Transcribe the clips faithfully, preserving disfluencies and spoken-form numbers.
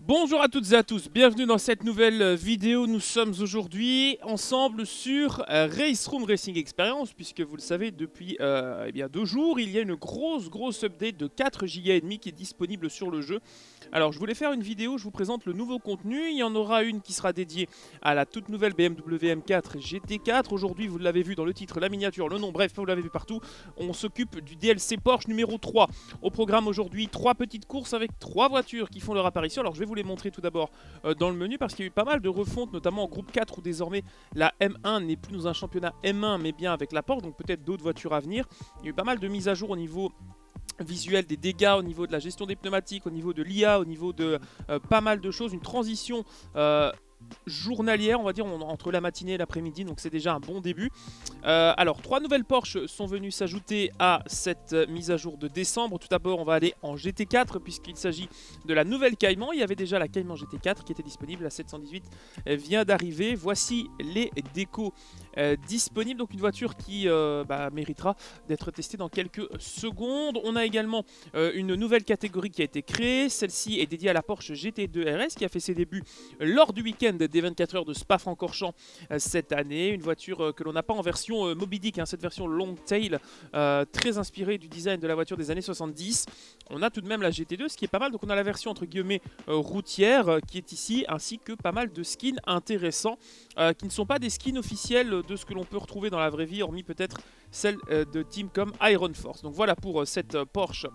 Bonjour à toutes et à tous, bienvenue dans cette nouvelle vidéo. Nous sommes aujourd'hui ensemble sur euh, Race Room Racing Experience, puisque vous le savez, depuis euh, eh bien deux jours, il y a une grosse grosse update de quatre giga et demi qui est disponible sur le jeu. Alors je voulais faire une vidéo, je vous présente le nouveau contenu. Il y en aura une qui sera dédiée à la toute nouvelle B M W M quatre G T quatre. Aujourd'hui, vous l'avez vu dans le titre, la miniature, le nom, bref, vous l'avez vu partout. On s'occupe du D L C Porsche numéro trois. Au programme aujourd'hui, trois petites courses avec trois voitures qui font leur apparition. Alors je vais vous les montrer tout d'abord euh, dans le menu, parce qu'il y a eu pas mal de refontes, notamment en groupe quatre, où désormais la M un n'est plus dans un championnat M un mais bien avec la Porsche, donc peut-être d'autres voitures à venir. Il y a eu pas mal de mises à jour au niveau visuel des dégâts, au niveau de la gestion des pneumatiques, au niveau de l'I A, au niveau de euh, pas mal de choses, une transition euh, journalière, on va dire, on, entre la matinée et l'après-midi, donc c'est déjà un bon début. Euh, alors, trois nouvelles Porsche sont venues s'ajouter à cette euh, mise à jour de décembre. Tout d'abord, on va aller en G T quatre, puisqu'il s'agit de la nouvelle Cayman. Il y avait déjà la Cayman G T quatre qui était disponible, la sept cent dix-huit euh, vient d'arriver. Voici les décos euh, disponibles, donc une voiture qui euh, bah, méritera d'être testée dans quelques secondes. On a également euh, une nouvelle catégorie qui a été créée. Celle-ci est dédiée à la Porsche G T deux R S, qui a fait ses débuts lors du week-end des vingt-quatre heures de Spa-Francorchamps euh, cette année. Une voiture euh, que l'on n'a pas en version euh, Moby Dick, hein, cette version long tail, euh, très inspirée du design de la voiture des années soixante-dix. On a tout de même la G T deux, ce qui est pas mal. Donc on a la version entre guillemets euh, routière euh, qui est ici, ainsi que pas mal de skins intéressants euh, qui ne sont pas des skins officiels de ce que l'on peut retrouver dans la vraie vie, hormis peut-être celle euh, de teams comme Iron Force. Donc voilà pour euh, cette euh, Porsche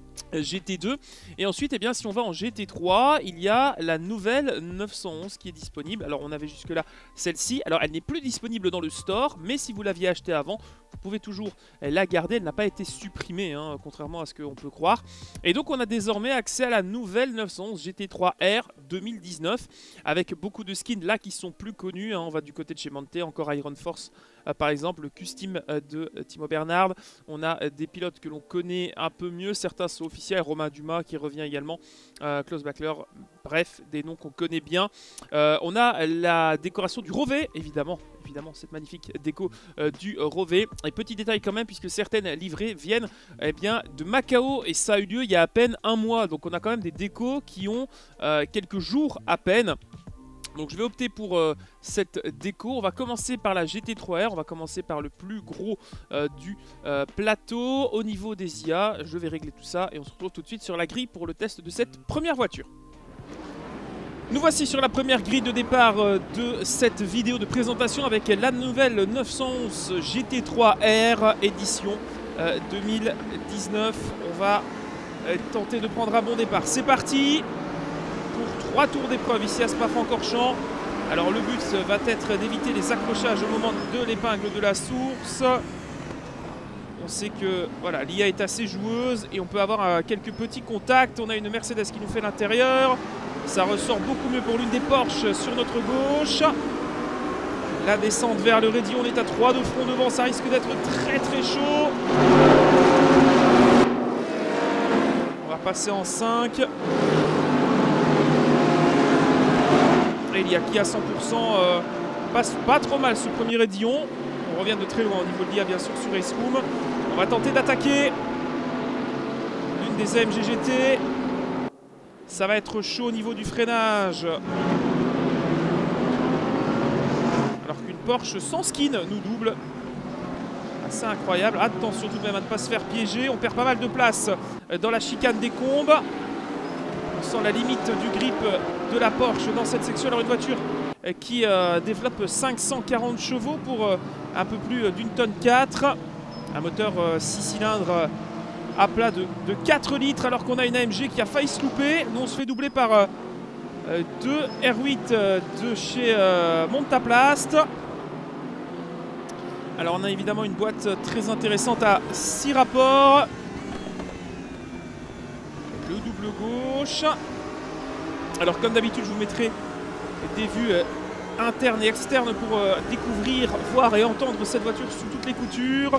G T deux. Et ensuite, eh bien, si on va en G T trois, il y a la nouvelle neuf cent onze qui est disponible. Alors on avait jusque là celle-ci, alors elle n'est plus disponible dans le store, mais si vous l'aviez achetée avant, vous pouvez toujours la garder. Elle n'a pas été supprimée, hein, contrairement à ce qu'on peut croire. Et donc on a désormais accès à la nouvelle neuf cent onze G T trois R deux mille dix-neuf, avec beaucoup de skins là qui sont plus connus, hein. On va du côté de chez Monte, encore Iron Force euh, par exemple, le Custom euh, de euh, Timo Bernhard. On a euh, des pilotes que l'on connaît un peu mieux, certains sont officiels, Romain Dumas qui revient également, euh, Klaus Bachler, bref, des noms qu'on connaît bien. Euh, on a la décoration du Rovet, évidemment, évidemment cette magnifique déco euh, du Rovet. Et petit détail quand même, puisque certaines livrées viennent eh bien, de Macao, et ça a eu lieu il y a à peine un mois. Donc on a quand même des décos qui ont euh, quelques jours à peine. Donc je vais opter pour euh, cette déco. On va commencer par la G T trois R, on va commencer par le plus gros euh, du euh, plateau. Au niveau des I A, je vais régler tout ça et on se retrouve tout de suite sur la grille pour le test de cette première voiture. Nous voici sur la première grille de départ euh, de cette vidéo de présentation avec la nouvelle neuf cent onze G T trois R édition euh, deux mille dix-neuf. On va euh, tenter de prendre un bon départ. C'est parti pour trois tours d'épreuve ici à Spa-Francorchamps. Alors le but va être d'éviter les accrochages au moment de l'épingle de la source. On sait que voilà, l'I A est assez joueuse et on peut avoir euh, quelques petits contacts. On a une Mercedes qui nous fait l'intérieur. Ça ressort beaucoup mieux pour l'une des Porsche sur notre gauche. La descente vers le Ready, on est à trois de front devant, ça risque d'être très très chaud. On va passer en cinq. Et il y a qui à cent pour cent euh, passe pas trop mal ce premier Rédillon. On revient de très loin au niveau de l'I A bien sûr sur Race Room. On va tenter d'attaquer l'une des A M G G T. Ça va être chaud au niveau du freinage. Alors qu'une Porsche sans skin nous double. Assez incroyable. Attention tout de même à ne pas se faire piéger. On perd pas mal de place dans la chicane des combes. On sent la limite du grip de la Porsche dans cette section. Alors une voiture qui euh, développe cinq cent quarante chevaux pour euh, un peu plus d'une tonne quatre. Un moteur euh, six cylindres euh, à plat de, de quatre litres, alors qu'on a une A M G qui a failli se louper. Nous on se fait doubler par euh, deux R huit euh, de chez euh, Montaplast. Alors on a évidemment une boîte très intéressante à six rapports. Le double gauche. Alors comme d'habitude je vous mettrai des vues euh, internes et externes pour euh, découvrir, voir et entendre cette voiture sous toutes les coutures.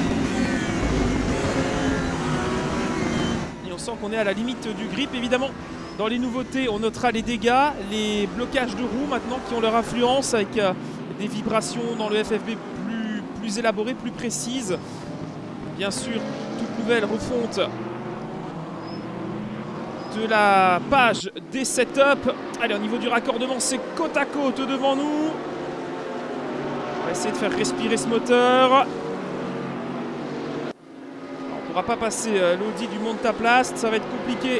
Et on sent qu'on est à la limite du grip. Évidemment dans les nouveautés on notera les dégâts, les blocages de roues maintenant qui ont leur influence, avec euh, des vibrations dans le F F B plus, plus élaborées, plus précises. Bien sûr toute nouvelle refonte de la page des setups. Allez, au niveau du raccordement, c'est côte à côte devant nous. On va essayer de faire respirer ce moteur. Alors, on ne pourra pas passer euh, l'Audi du Montaplast, ça va être compliqué.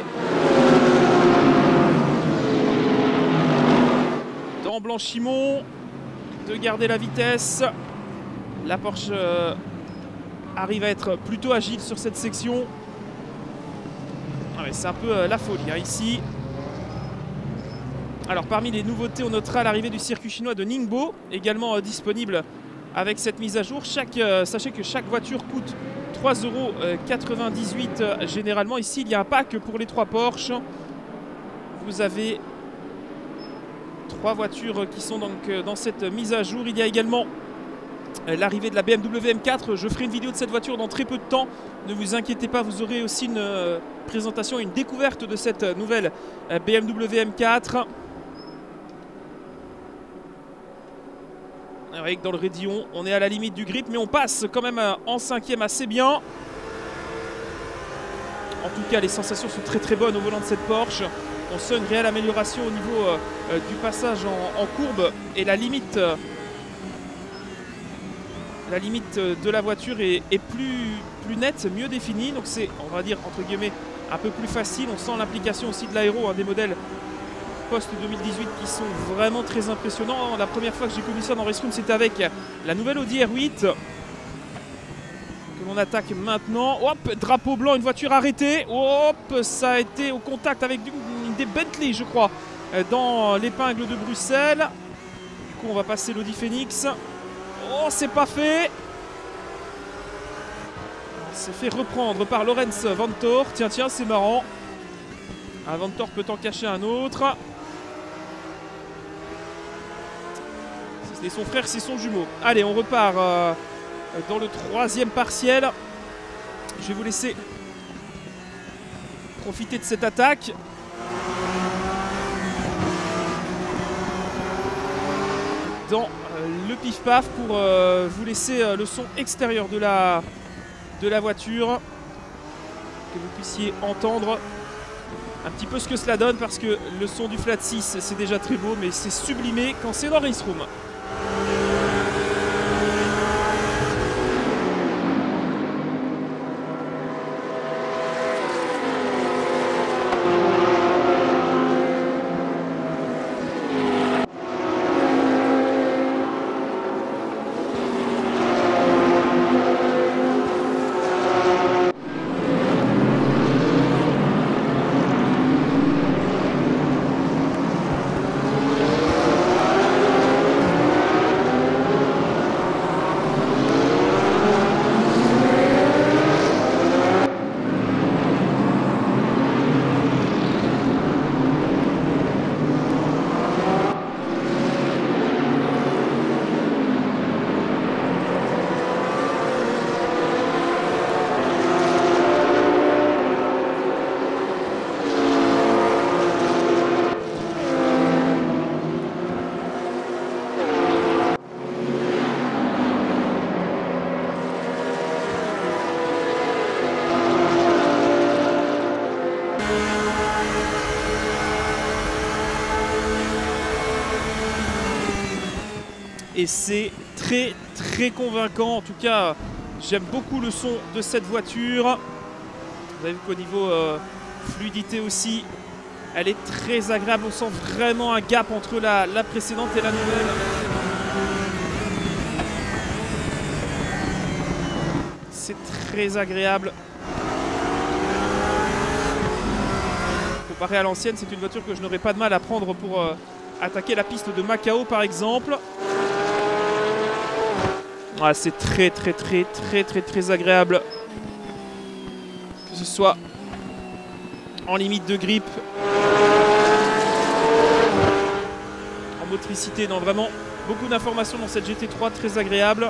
Dans Blanchimont, de garder la vitesse. La Porsche euh, arrive à être plutôt agile sur cette section. Ah ouais, c'est un peu euh, la folie hein, ici. Alors parmi les nouveautés, on notera l'arrivée du circuit chinois de Ningbo, également euh, disponible avec cette mise à jour. Chaque, euh, sachez que chaque voiture coûte trois euros quatre-vingt-dix-huit euh, généralement. Ici, il y a un pack pour les trois Porsche. Vous avez trois voitures qui sont donc euh, dans cette mise à jour. Il y a également euh, l'arrivée de la B M W M quatre. Je ferai une vidéo de cette voiture dans très peu de temps. Ne vous inquiétez pas, vous aurez aussi une euh, présentation, une découverte de cette euh, nouvelle euh, B M W M quatre. Avec dans le raidillon, on est à la limite du grip, mais on passe quand même en cinquième assez bien. En tout cas, les sensations sont très très bonnes au volant de cette Porsche. On sent une réelle amélioration au niveau euh, du passage en, en courbe. Et la limite, euh, la limite de la voiture est, est plus, plus nette, mieux définie. Donc c'est, on va dire, entre guillemets, un peu plus facile. On sent l'implication aussi de l'aéro, hein, des modèles post deux mille dix-huit qui sont vraiment très impressionnants. La première fois que j'ai connu ça dans Race Room, c'était avec la nouvelle Audi R huit que l'on attaque maintenant. Hop, drapeau blanc, une voiture arrêtée. Hop, ça a été au contact avec du, des Bentley, je crois, dans l'épingle de Bruxelles. Du coup, on va passer l'Audi Phoenix. Oh, c'est pas fait. On s'est fait reprendre par Lorenz Vanthoor. Tiens, tiens, c'est marrant. Un Vanthoor peut en cacher un autre. C'est son frère, c'est son jumeau. Allez, on repart euh, dans le troisième partiel. Je vais vous laisser profiter de cette attaque. Dans euh, le pif-paf pour euh, vous laisser euh, le son extérieur de la, de la voiture. Que vous puissiez entendre un petit peu ce que cela donne, parce que le son du Flat six, c'est déjà très beau, mais c'est sublimé quand c'est dans Race Room. Et c'est très très convaincant. En tout cas, j'aime beaucoup le son de cette voiture. Vous avez vu qu'au niveau euh, fluidité aussi, elle est très agréable. On sent vraiment un gap entre la, la précédente et la nouvelle. C'est très agréable. Comparé à l'ancienne, c'est une voiture que je n'aurais pas de mal à prendre pour euh, attaquer la piste de Macao par exemple. Ah, c'est très très très très très très agréable. Que ce soit en limite de grip, en motricité, non, vraiment beaucoup d'informations dans cette G T trois, très agréable.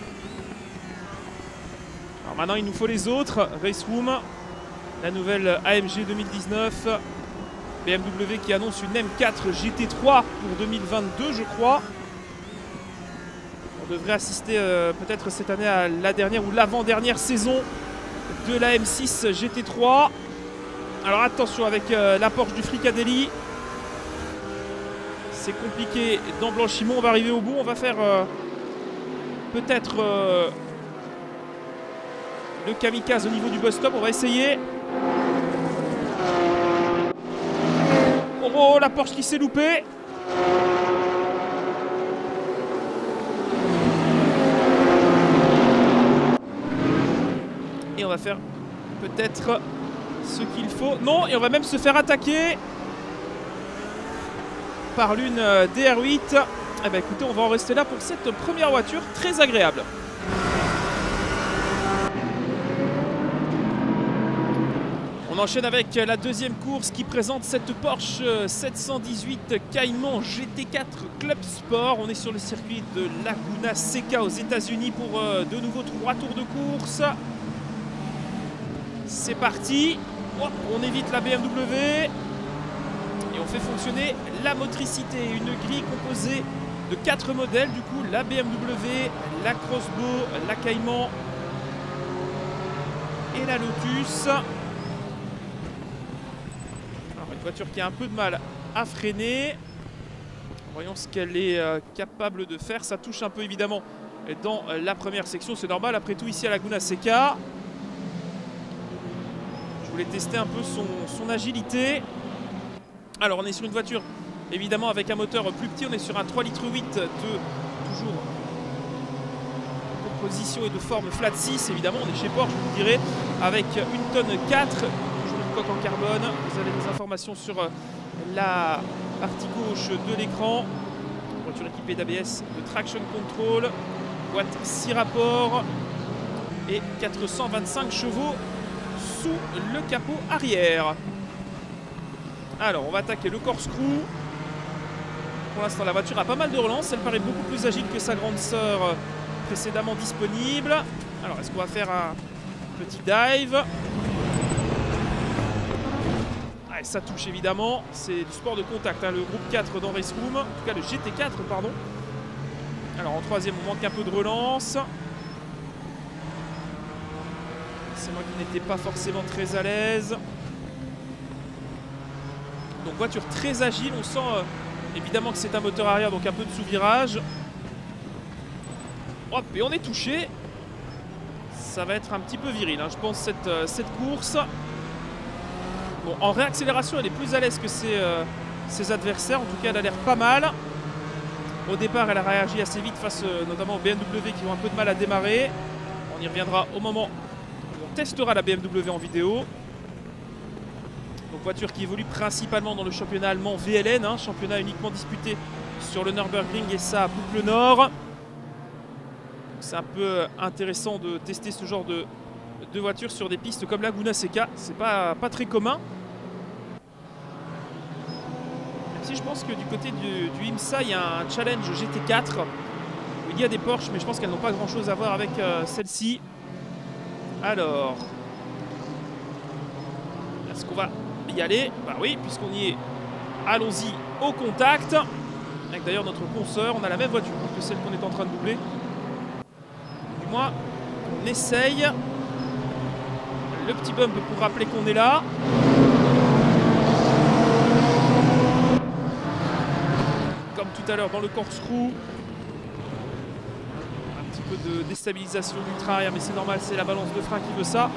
Alors maintenant il nous faut les autres. Race Room, la nouvelle A M G deux mille dix-neuf, B M W qui annonce une M quatre G T trois pour deux mille vingt-deux je crois. On devrait assister euh, peut-être cette année à la dernière ou l'avant-dernière saison de la M six G T trois. Alors attention avec euh, la Porsche du Fricadelli. C'est compliqué dans Blanchimont. On va arriver au bout. On va faire euh, peut-être euh, le kamikaze au niveau du bus stop. On va essayer. Oh, oh la Porsche qui s'est loupée. Et on va faire peut-être ce qu'il faut. Non, et on va même se faire attaquer par l'une D R huit. Eh ben écoutez, on va en rester là pour cette première voiture très agréable. On enchaîne avec la deuxième course qui présente cette Porsche sept cent dix-huit Cayman G T quatre Club Sport. On est sur le circuit de Laguna Seca aux États-Unis pour de nouveau trois tours de course. C'est parti. Hop, on évite la B M W et on fait fonctionner la motricité. Une grille composée de quatre modèles, du coup la B M W, la Crossbow, la Cayman et la Lotus. Alors une voiture qui a un peu de mal à freiner. Voyons ce qu'elle est euh, capable de faire. Ça touche un peu évidemment dans la première section, c'est normal après tout ici à Laguna Seca. Je voulais tester un peu son, son agilité. Alors on est sur une voiture évidemment avec un moteur plus petit, on est sur un trois litres huit de toujours composition et de forme flat six évidemment, on est chez Porsche vous me direz, avec une tonne quatre, toujours une coque en carbone. Vous avez des informations sur la partie gauche de l'écran. Voiture équipée d'A B S, de traction control, boîte six rapports et quatre cent vingt-cinq chevaux sous le capot arrière. Alors on va attaquer le corkscrew. Pour l'instant la voiture a pas mal de relance, elle paraît beaucoup plus agile que sa grande sœur précédemment disponible. Alors est-ce qu'on va faire un petit dive? Ouais, ça touche évidemment, c'est du sport de contact, hein, le groupe quatre dans Race Room, en tout cas le G T quatre pardon. Alors en troisième on manque un peu de relance. C'est moi qui n'étais pas forcément très à l'aise. Donc voiture très agile, on sent euh, évidemment que c'est un moteur arrière, donc un peu de sous-virage. Hop, et on est touché. Ça va être un petit peu viril, hein, je pense, cette, euh, cette course. Bon, en réaccélération, elle est plus à l'aise que ses, euh, ses adversaires. En tout cas, elle a l'air pas mal. Au départ, elle a réagi assez vite face euh, notamment aux B M W qui ont un peu de mal à démarrer. On y reviendra au moment où on testera la B M W en vidéo. Donc voiture qui évolue principalement dans le championnat allemand V L N, hein, championnat uniquement disputé sur le Nürburgring et sa boucle nord. C'est un peu intéressant de tester ce genre de, de voiture sur des pistes comme Laguna Seca. C'est pas, pas très commun. Même si je pense que du côté du, du IMSA, il y a un challenge G T quatre où il y a des Porsche, mais je pense qu'elles n'ont pas grand chose à voir avec euh, celle-ci. Alors, est-ce qu'on va y aller? Bah oui, puisqu'on y est. Allons-y au contact. Avec d'ailleurs notre consoeur, on a la même voiture que celle qu'on est en train de doubler. Du moins, on essaye. Le petit bump pour rappeler qu'on est là. Comme tout à l'heure dans le corkscrew. Un petit peu de déstabilisation du train arrière, mais c'est normal, c'est la balance de frein qui veut ça.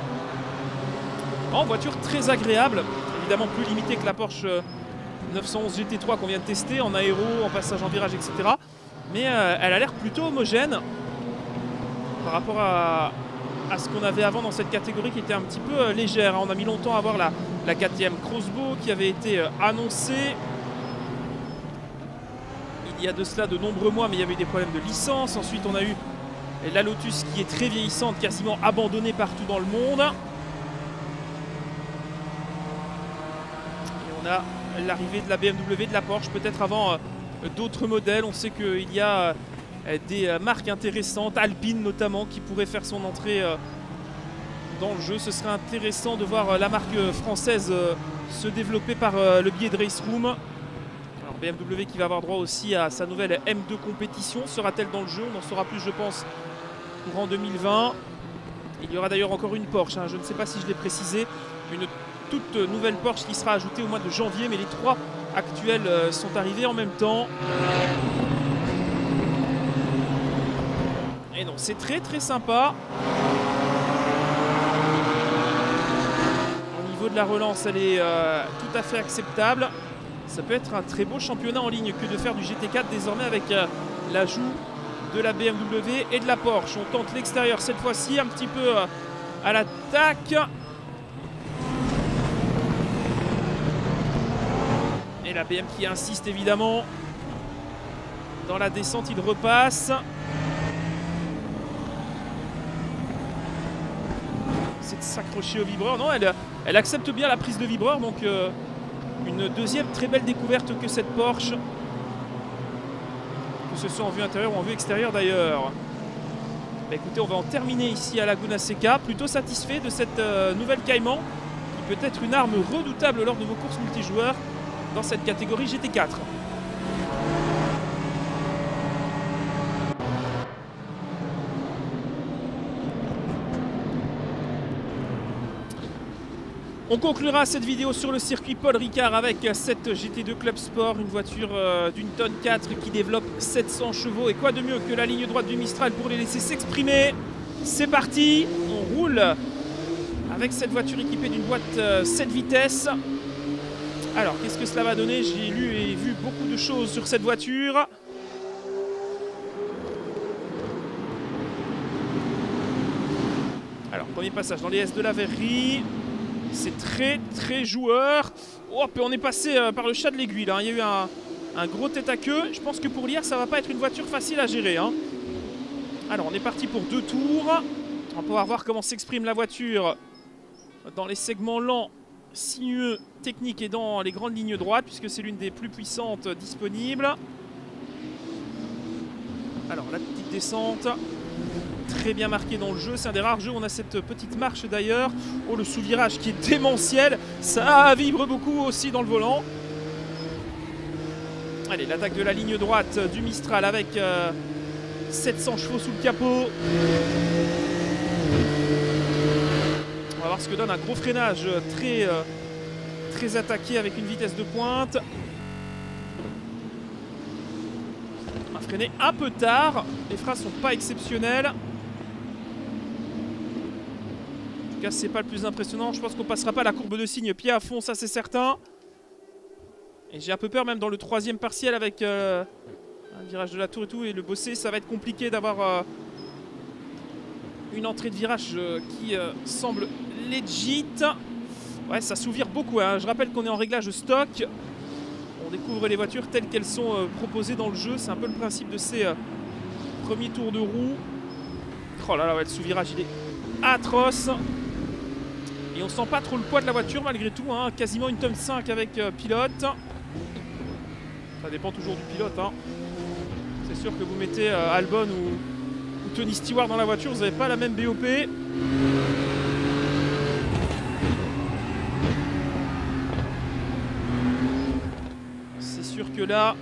En voiture très agréable, évidemment plus limitée que la Porsche neuf cent onze G T trois qu'on vient de tester en aéro, en passage en virage, et cetera. Mais euh, elle a l'air plutôt homogène par rapport à, à ce qu'on avait avant dans cette catégorie qui était un petit peu euh, légère. On a mis longtemps à voir la, la quatrième Crossbow qui avait été euh, annoncée. Il y a de cela de nombreux mois, mais il y avait eu des problèmes de licence. Ensuite, on a eu la Lotus qui est très vieillissante, quasiment abandonnée partout dans le monde. Et on a l'arrivée de la B M W, de la Porsche, peut-être avant euh, d'autres modèles. On sait qu'il y a euh, des euh, marques intéressantes, Alpine notamment, qui pourraient faire son entrée euh, dans le jeu. Ce serait intéressant de voir euh, la marque euh, française euh, se développer par euh, le biais de Race Room. B M W qui va avoir droit aussi à sa nouvelle M deux compétition. Sera-t-elle dans le jeu? On en saura plus, je pense, courant deux mille vingt. Il y aura d'ailleurs encore une Porsche, hein. Je ne sais pas si je l'ai précisé. Une toute nouvelle Porsche qui sera ajoutée au mois de janvier, mais les trois actuels euh, sont arrivés en même temps. Et non, c'est très très sympa. Au niveau de la relance, elle est euh, tout à fait acceptable. Ça peut être un très beau championnat en ligne que de faire du G T quatre désormais avec euh, l'ajout de la B M W et de la Porsche. On tente l'extérieur cette fois-ci, un petit peu euh, à l'attaque. Et la B M qui insiste évidemment. Dans la descente, il repasse. C'est de s'accrocher au vibreur. Non, elle, elle accepte bien la prise de vibreur. Donc euh, une deuxième très belle découverte que cette Porsche. Que ce soit en vue intérieure ou en vue extérieure d'ailleurs. Bah écoutez, on va en terminer ici à Laguna Seca. Plutôt satisfait de cette euh, nouvelle Cayman, qui peut être une arme redoutable lors de vos courses multijoueurs dans cette catégorie G T quatre. On conclura cette vidéo sur le circuit Paul Ricard avec cette G T deux Club Sport, une voiture euh, d'une tonne quatre qui développe sept cents chevaux. Et quoi de mieux que la ligne droite du Mistral pour les laisser s'exprimer. C'est parti, on roule avec cette voiture équipée d'une boîte euh, sept vitesses. Alors, qu'est-ce que cela va donner? J'ai lu et vu beaucoup de choses sur cette voiture. Alors, premier passage dans les S de la verrerie. C'est très très joueur. Oh, on est passé euh, par le chat de l'aiguille. Hein. Il y a eu un, un gros tête à queue. Je pense que pour l'I R, ça va pas être une voiture facile à gérer. Hein. Alors, on est parti pour deux tours. On va pouvoir voir comment s'exprime la voiture dans les segments lents, sinueux, techniques et dans les grandes lignes droites, puisque c'est l'une des plus puissantes disponibles. Alors, la petite descente. Très bien marqué dans le jeu, c'est un des rares jeux où on a cette petite marche d'ailleurs. Oh, le sous-virage qui est démentiel, ça vibre beaucoup aussi dans le volant. Allez, l'attaque de la ligne droite du Mistral avec euh, sept cents chevaux sous le capot. On va voir ce que donne un gros freinage très, euh, très attaqué avec une vitesse de pointe. On a freiné un peu tard, les freins sont pas exceptionnels. En tout cas, c'est pas le plus impressionnant. Je pense qu'on passera pas la courbe de signe pied à fond, ça c'est certain. Et j'ai un peu peur même dans le troisième partiel avec euh, un virage de la tour et tout et le bossé, ça va être compliqué d'avoir euh, une entrée de virage euh, qui euh, semble legit. Ouais, ça s'ouvre beaucoup. Hein. Je rappelle qu'on est en réglage stock. On découvre les voitures telles qu'elles sont euh, proposées dans le jeu. C'est un peu le principe de ces euh, premiers tours de roue. Oh là là, ouais, le sous-virage il est atroce. Et on sent pas trop le poids de la voiture malgré tout, hein. Quasiment une tonne cinq avec euh, pilote. Ça dépend toujours du pilote. Hein. C'est sûr que vous mettez euh, Albon ou, ou Tony Stewart dans la voiture, vous n'avez pas la même B O P. C'est sûr que là,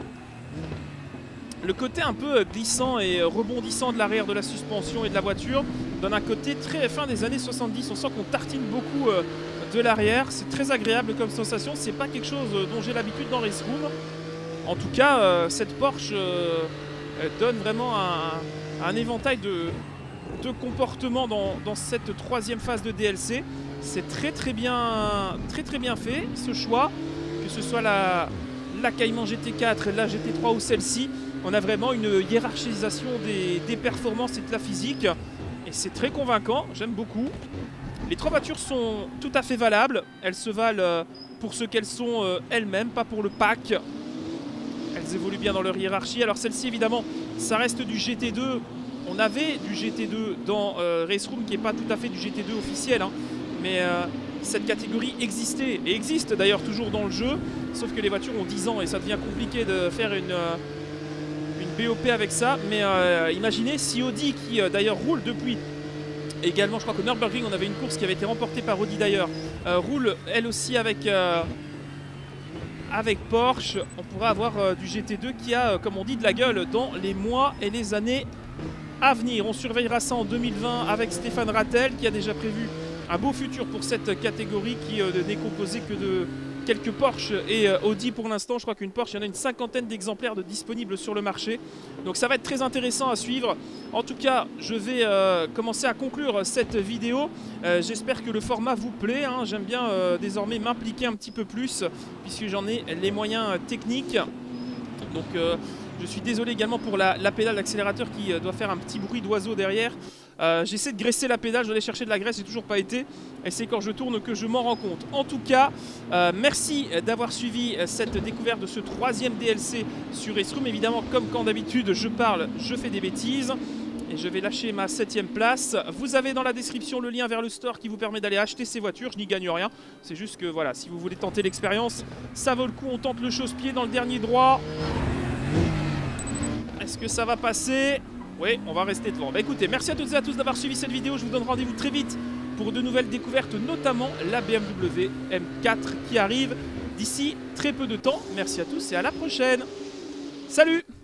le côté un peu glissant et rebondissant de l'arrière de la suspension et de la voiture donne un côté très fin des années soixante-dix. On sent qu'on tartine beaucoup euh, de l'arrière. C'est très agréable comme sensation. C'est pas quelque chose dont j'ai l'habitude dans Race Room. En tout cas, euh, cette Porsche euh, donne vraiment un, un éventail de, de comportements dans, dans cette troisième phase de D L C. C'est très très bien, très très bien fait ce choix, que ce soit la, la Cayman G T quatre, la G T trois ou celle-ci. On a vraiment une hiérarchisation des, des performances et de la physique. Et c'est très convaincant, j'aime beaucoup. Les trois voitures sont tout à fait valables. Elles se valent pour ce qu'elles sont elles-mêmes, pas pour le pack. Elles évoluent bien dans leur hiérarchie. Alors celle-ci, évidemment, ça reste du G T deux. On avait du G T deux dans euh, Race Room, qui n'est pas tout à fait du G T deux officiel. Hein. Mais euh, cette catégorie existait, et existe d'ailleurs toujours dans le jeu. Sauf que les voitures ont dix ans et ça devient compliqué de faire une... Euh, B O P avec ça, mais euh, imaginez si Audi, qui euh, d'ailleurs roule depuis également, je crois qu'au Nürburgring on avait une course qui avait été remportée par Audi d'ailleurs, euh, roule elle aussi avec, euh, avec Porsche, on pourra avoir euh, du G T deux qui a, euh, comme on dit, de la gueule dans les mois et les années à venir. On surveillera ça en deux mille vingt avec Stéphane Rattel qui a déjà prévu un beau futur pour cette catégorie qui euh, n'est composée que de quelques Porsche et euh, Audi pour l'instant. Je crois qu'une Porsche, il y en a une cinquantaine d'exemplaires de disponibles sur le marché. Donc ça va être très intéressant à suivre. En tout cas, je vais euh, commencer à conclure cette vidéo. Euh, J'espère que le format vous plaît, hein. J'aime bien euh, désormais m'impliquer un petit peu plus puisque j'en ai les moyens techniques. Donc euh, je suis désolé également pour la, la pédale d'accélérateur qui euh, doit faire un petit bruit d'oiseau derrière. Euh, J'essaie de graisser la pédale, je dois aller chercher de la graisse, j'ai toujours pas été. Et c'est quand je tourne que je m'en rends compte. En tout cas, euh, merci d'avoir suivi cette découverte de ce troisième D L C sur Race Room. Évidemment, comme quand d'habitude je parle, je fais des bêtises. Et je vais lâcher ma septième place. Vous avez dans la description le lien vers le store qui vous permet d'aller acheter ces voitures. Je n'y gagne rien. C'est juste que voilà, si vous voulez tenter l'expérience, ça vaut le coup. On tente le chausse-pied dans le dernier droit. Est-ce que ça va passer? Oui, on va rester devant. Bah écoutez, merci à toutes et à tous d'avoir suivi cette vidéo. Je vous donne rendez-vous très vite pour de nouvelles découvertes, notamment la B M W M quatre qui arrive d'ici très peu de temps. Merci à tous et à la prochaine. Salut!